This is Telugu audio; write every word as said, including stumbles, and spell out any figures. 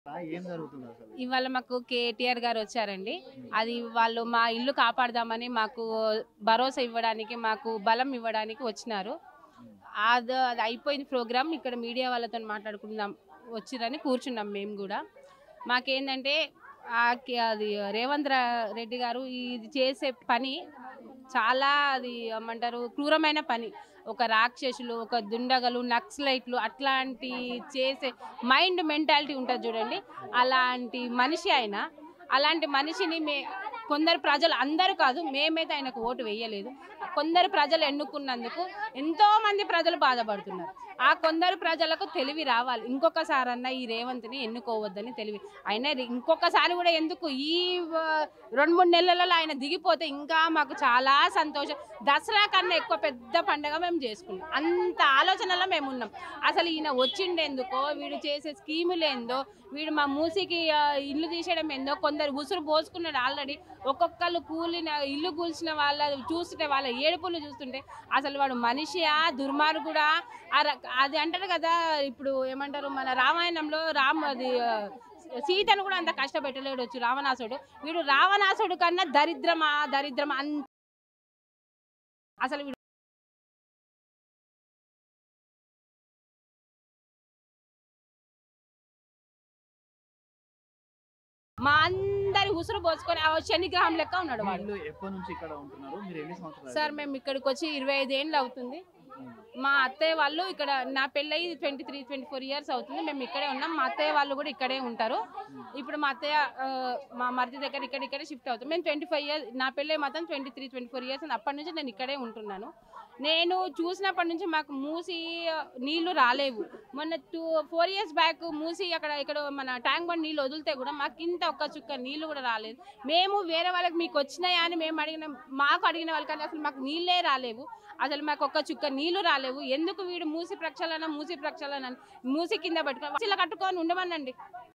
ఏం జరుగుతుంది అసలు? ఇవాళ మాకు కేటీఆర్ గారు వచ్చారండి. అది వాళ్ళు మా ఇల్లు కాపాడదామని మాకు భరోసా ఇవ్వడానికి, మాకు బలం ఇవ్వడానికి వచ్చినారు. అది అది అయిపోయింది ప్రోగ్రామ్. ఇక్కడ మీడియా వాళ్ళతో మాట్లాడుకుందాం వచ్చిరని కూర్చున్నాం మేము కూడా. మాకేందంటే అది రేవంత్ రెడ్డి గారు ఇది చేసే పని చాలా అది ఏమంటారు క్రూరమైన పని. ఒక రాక్షసులు, ఒక దుండగలు, నక్సలైట్లు అట్లాంటి చేసే మైండ్ మెంటాలిటీ ఉంటుంది చూడండి. అలాంటి మనిషి ఆయన. అలాంటి మనిషిని మే కొందరు ప్రజలు, అందరూ కాదు, మేమైతే ఆయనకు ఓటు వేయలేదు. కొందరు ప్రజలు ఎన్నుకున్నందుకు ఎంతో మంది ప్రజలు బాధపడుతున్నారు. ఆ కొందరు ప్రజలకు తెలివి రావాలి. ఇంకొకసారి అన్న ఈ రేవంత్ని ఎన్నుకోవద్దని తెలివి. అయినా ఇంకొకసారి కూడా ఎందుకు, ఈ రెండు మూడు నెలలలో ఆయన దిగిపోతే ఇంకా మాకు చాలా సంతోషం. దసరా కన్నా ఎక్కువ పెద్ద పండుగ మేము చేసుకున్నాం. అంత ఆలోచనలో మేము ఉన్నాం. అసలు ఈయన వచ్చిండేందుకో, వీడు చేసే స్కీములు ఏందో, వీడు మా మూసికి ఇల్లు తీసేయడం ఏందో, కొందరు ఉసురు పోసుకున్నాడు ఆల్రెడీ. ఒక్కొక్కరు కూలిన ఇల్లు కూల్చిన వాళ్ళ చూస్తుంటే, వాళ్ళ ఏడుపులు చూస్తుంటే అసలు వాడు మనిషియా దుర్మార్గుడా? అది అంటారు కదా, ఇప్పుడు ఏమంటారు మన రామాయణంలో రామ్ అది సీతను కూడా అంత కష్టపెట్టలేడు వచ్చు రావణాసుడు. వీడు రావణాసుడు కన్నా దరిద్రమా దరిద్రమా అంత. అసలు వీడు మా అందరి ఉసురు పోసుకొని శనిగ్రహం లెక్క ఉన్నాడు వాడు. ఎప్పటి నుంచి ఇక్కడ ఉంటున్నారు మీరు? ఎన్ని సంవత్సరాలు? సార్ మేము ఇక్కడికి వచ్చి ఇరవై ఐదు ఏళ్ళు అవుతుంది. మా అత్తయ్య వాళ్ళు ఇక్కడ, నా పెళ్ళయి twenty three twenty four years అవుతుంది. మేము ఇక్కడే ఉన్నాం. మా అత్తయ్య వాళ్ళు కూడా ఇక్కడే ఉంటారు. ఇప్పుడు మా అత్తయ్య మా మరిది దగ్గర ఇక్కడ ఇక్కడే షిఫ్ట్ అవుతాం. మేము ట్వంటీ ఫైవ్ ఇయర్స్ నా పెళ్ళి మాత్రం twenty three twenty four years అప్పటి నుంచి నేను ఇక్కడే ఉంటున్నాను. నేను చూసినప్పటి నుంచి మాకు మూసి నీళ్లు రాలేవు. మొన్న two four years back Musi అక్కడ ఇక్కడ మన ట్యాంక్ బండ్ నీళ్ళు వదిలితే కూడా మాకు ఇంత ఒక్క చుక్క నీళ్లు కూడా రాలేదు. మేము వేరే వాళ్ళకి మీకు వచ్చినాయా అని మేము అడిగిన, మాకు అడిగిన వాళ్ళకి అసలు మాకు నీళ్ళే రాలేవు. అసలు మాకు ఒక్క చుక్క నీళ్లు రాలేవు. ఎందుకు వీడు మూసి ప్రక్షాళన మూసి ప్రక్షాళన మూసి కింద పట్టుకొని కట్టుకొని ఉండమనండి.